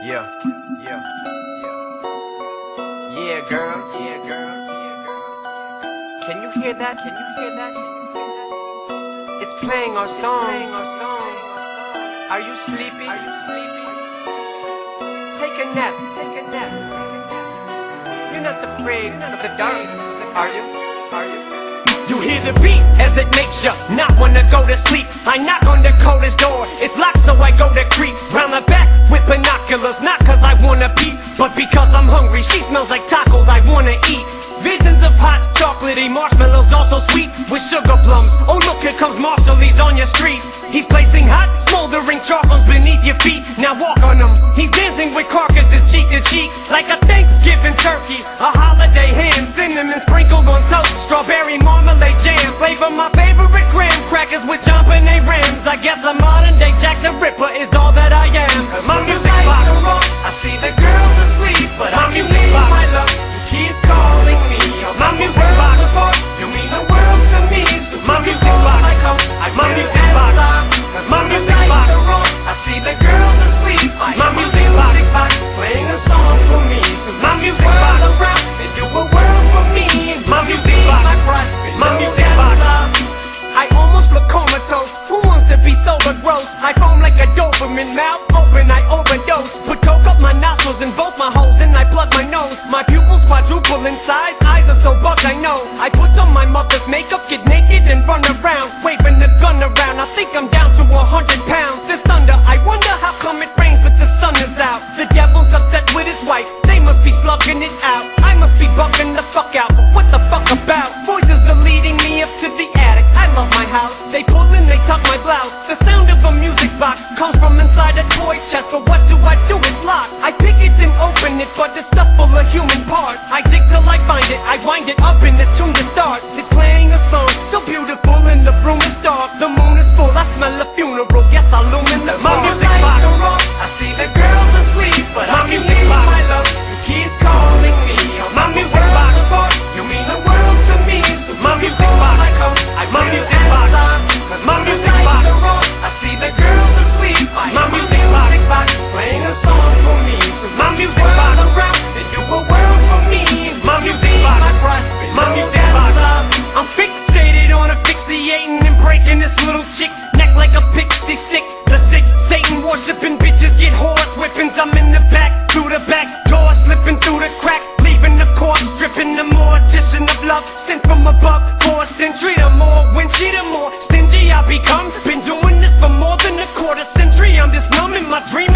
Yeah, yeah, yeah, girl, yeah, girl, yeah, girl. Can you hear that? Can you hear that? It's playing our song. Are you sleepy? Are you sleepy? Take a nap. Take a nap. You're not afraid of the dark, are you? Are you? You hear the beat as it makes you not wanna go to sleep. I knock on the coldest door, it's locked so I go to creep round the back with binoculars, not cause I wanna peep, but because I'm hungry. She smells like tacos I wanna eat. Visions of hot, chocolatey marshmallows, also sweet with sugar plums. Oh look, here comes Marshall, he's on your street. He's placing hot, smoldering charcoals beneath your feet. Now walk on them. He's dancing with carcasses cheek to cheek, like a Thanksgiving turkey, a holiday ham, cinnamon sprinkled on toast, strawberry marmalade jam, flavor my favorite graham crackers with jumping rams. I guess a modern day Jack the Ripper is all that I am. My music box, I see the girls asleep, but my I can music feel box. my love. You keep calling me. My music box. You mean the world to me. So My music box. My music box. My music box. I see the girls asleep. My music box. Playing a song for me. So My move music the world box. around and do a world for me. My You music be box. my front, My no music hands box. up. I almost look comatose. Who wants to be sober gross? I foam like a Doberman, mouth open, I overdose. Put coke up my nostrils and both my holes, and I plug my nose. My pupils quadruple in size, eyes are so bugged I know. I put on my mother's makeup, get naked and run around, waving the gun around. I think I'm down to 100 pounds. This thunder, I wonder how come it rains but the sun is out. The devil's upset with his wife, they must be slugging it out. I must be bugging the fuck out, but what the fuck about? Voices are leading me up to the attic. I love my house. They pull and they tuck my blouse. The sound of a music box comes from inside a toy chest, but what do? It's locked. I pick it and open it, but it's stuffed full of human parts. I dig till I find it, I wind it up and the tune just starts. It's playing a song so beautiful and the room is dark. The moon is full, I smell a funeral. Guess I'll illumine the My bar. music box. I see the girls asleep, but My I can music hear box. my love. You keep calling me. My music box. You mean the world to me. So My you music hold box. my coat. I My feel music box. hands up, 'cause My when the music lights box. are on, I see the girls asleep. I My hear music box. playing a song for me. So My move music the world box. around and do a world for me. My You music be box. my front, My no music hands box. up. I'm fixated on asphyxiating and breaking this little chick's neck like a pixie stick. The sick Satan worshipping bitches get horse whippings. I'm in the back, through the back door, slipping through the crack, leaving the corpse dripping. The mortician of love sent from above, forced entry. The more winchy, the more stingy I become. Been doing this for more than a quarter century. I'm just numb in my dream.